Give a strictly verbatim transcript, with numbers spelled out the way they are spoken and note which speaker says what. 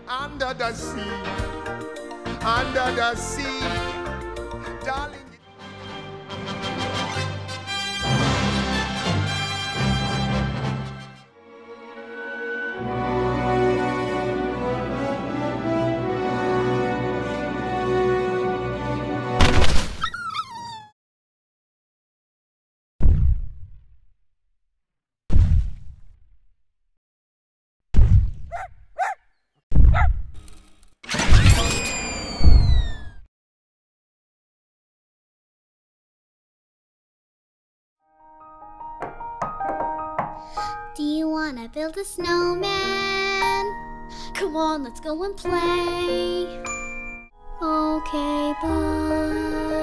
Speaker 1: under the sea, under the sea, darling.
Speaker 2: Do you wanna build a snowman? Come on, let's go and play. Okay, bye.